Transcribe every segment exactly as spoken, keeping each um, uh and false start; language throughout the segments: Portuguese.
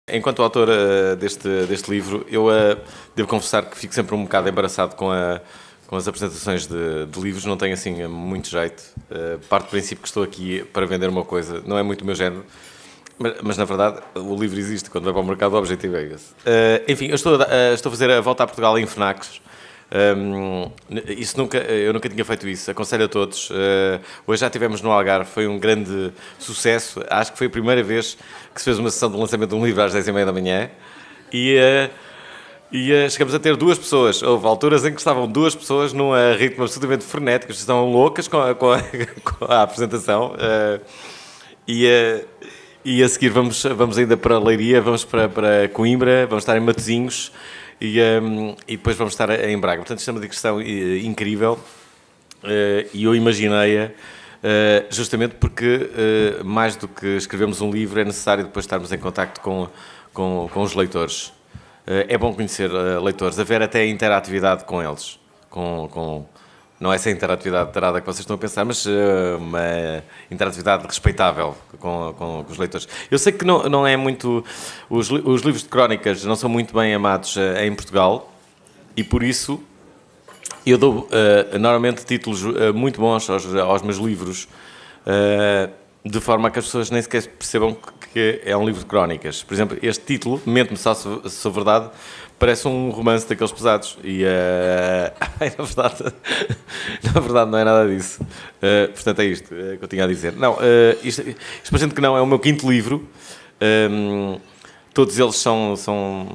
Enquanto autor uh, deste, deste livro, eu uh, devo confessar que fico sempre um bocado embaraçado com, a, com as apresentações de, de livros, não tenho assim muito jeito. Uh, parte do princípio que estou aqui para vender uma coisa, não é muito o meu género, mas, mas na verdade o livro existe, quando vai para o mercado o objetivo é esse. Uh, enfim, eu estou a, uh, estou a fazer a volta a Portugal em FNACs. Um, isso nunca, eu nunca tinha feito isso, aconselho a todos. Uh, hoje já estivemos no Algarve, foi um grande sucesso. Acho que foi a primeira vez que se fez uma sessão de lançamento de um livro às dez e meia da manhã e, uh, e uh, chegamos a ter duas pessoas. Houve alturas em que estavam duas pessoas num uh, ritmo absolutamente frenético, estão loucas com a, com a, com a apresentação. Uh, e, uh, e a seguir vamos, vamos ainda para Leiria, vamos para, para Coimbra, vamos estar em Matosinhos. E, um, e depois vamos estar em Braga. Portanto, isto é uma digressão uh, incrível uh, e eu imaginei-a uh, justamente porque uh, mais do que escrevermos um livro é necessário depois estarmos em contacto com, com, com os leitores. Uh, é bom conhecer uh, leitores, haver até interatividade com eles. Com, com, não é essa interatividade tarada que vocês estão a pensar, mas uh, uma interatividade respeitável com, com, com os leitores. Eu sei que não, não é muito... Os, os livros de crónicas não são muito bem amados uh, em Portugal e, por isso, eu dou uh, normalmente títulos uh, muito bons aos, aos meus livros, uh, de forma a que as pessoas nem sequer percebam que é um livro de crónicas. Por exemplo, este título, Mente-me só se, se sou verdade, parece um romance daqueles pesados e uh, na verdade na verdade não é nada disso. Uh, portanto é isto uh, que eu tinha a dizer. Não, uh, isto, isto para gente que não é o meu quinto livro. Um, todos eles são são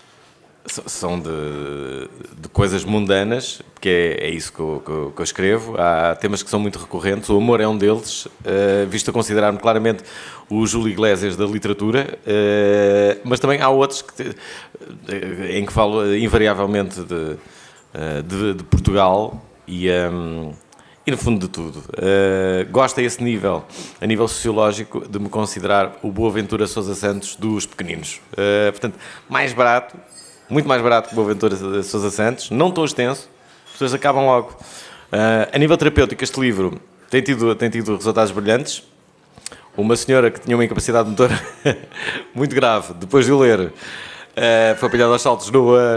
são de, de coisas mundanas, porque é, é isso que eu, que, eu, que eu escrevo. Há temas que são muito recorrentes, o amor é um deles, uh, visto a considerar-me claramente o Júlio Iglesias da literatura, uh, mas também há outros que, uh, em que falo invariavelmente de, uh, de, de Portugal e, um, e no fundo de tudo. Uh, gosto a esse nível, a nível sociológico, de me considerar o Boaventura Sousa Santos dos pequeninos. Uh, portanto, mais barato, muito mais barato que o Boaventura Sousa Santos, não tão extenso, as pessoas acabam logo. Uh, a nível terapêutico, este livro tem tido, tem tido resultados brilhantes. Uma senhora que tinha uma incapacidade motora muito grave, depois de o ler, uh, foi apanhada aos saltos no, uh,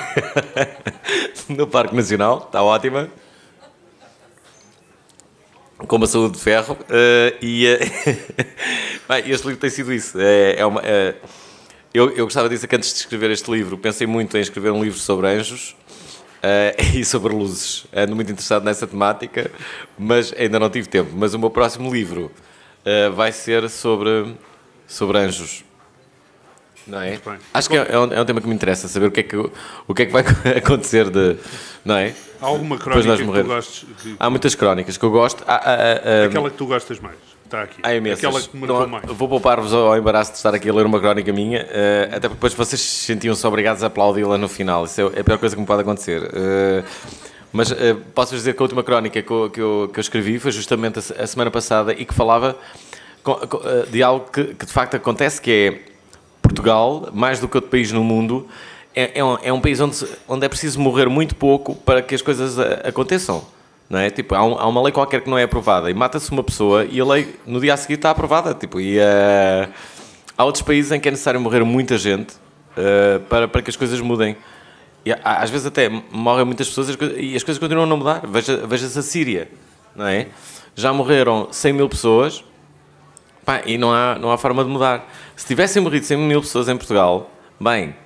no Parque Nacional, está ótima, com uma saúde de ferro, uh, e uh, bem, este livro tem sido isso. É, é uma... É, Eu, eu gostava de dizer que antes de escrever este livro, pensei muito em escrever um livro sobre anjos uh, e sobre luzes. Ando muito interessado nessa temática, mas ainda não tive tempo. Mas o meu próximo livro uh, vai ser sobre, sobre anjos. Não é? Acho que é, é, um, é um tema que me interessa, saber o que é que, o que, é que vai acontecer de... Não é? Há alguma crónica que tu gostes? Que... Há muitas crónicas que eu gosto. Há, há, há, Aquela que tu gostas mais? Está aqui. Há imensas. Aquela que te marcou não, mais. Vou poupar-vos ao embaraço de estar aqui a ler uma crónica minha, uh, até porque depois vocês sentiam-se obrigados a aplaudi-la no final. Isso é a pior coisa que me pode acontecer. Uh, mas uh, posso-vos dizer que a última crónica que eu, que eu, que eu escrevi foi justamente a, a semana passada e que falava com, com, uh, de algo que, que de facto acontece, que é Portugal, mais do que outro país no mundo, é, é, um, é um país onde, onde é preciso morrer muito pouco para que as coisas a, aconteçam. Não é? Tipo, há, um, há uma lei qualquer que não é aprovada e mata-se uma pessoa e a lei no dia a seguir está aprovada. Tipo, e, uh, há outros países em que é necessário morrer muita gente uh, para, para que as coisas mudem. E, há, às vezes até morrem muitas pessoas e as coisas continuam a não mudar. Veja, veja-se a Síria, não é? Já morreram cem mil pessoas, pá, e não há, não há forma de mudar. Se tivessem morrido cem mil pessoas em Portugal, bem,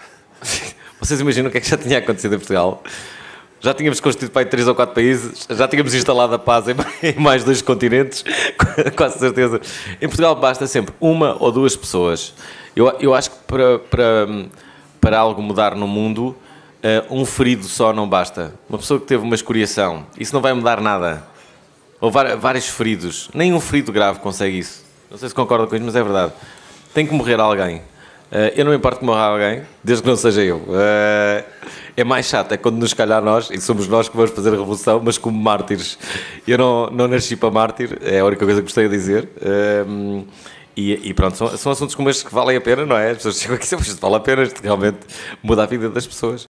vocês imaginam o que é que já tinha acontecido em Portugal? Já tínhamos constituído para aí três ou quatro países, já tínhamos instalado a paz em mais dois continentes, com certeza. Em Portugal basta sempre uma ou duas pessoas. Eu, eu acho que para, para, para algo mudar no mundo, uh, um ferido só não basta. Uma pessoa que teve uma escoriação, isso não vai mudar nada. Ou vários feridos, nem um ferido grave consegue isso. Não sei se concordam com isso, mas é verdade. Tem que morrer alguém. Uh, eu não me importo que morra alguém, desde que não seja eu. Uh, é mais chato, é quando nos calhar nós, e somos nós que vamos fazer a revolução, mas como mártires. Eu não, não nasci para mártir, é a única coisa que gostei de dizer. Uh, e, e pronto, são, são assuntos como estes que valem a pena, não é? As pessoas chegam aqui e dizem, isto vale a pena, isto realmente muda a vida das pessoas.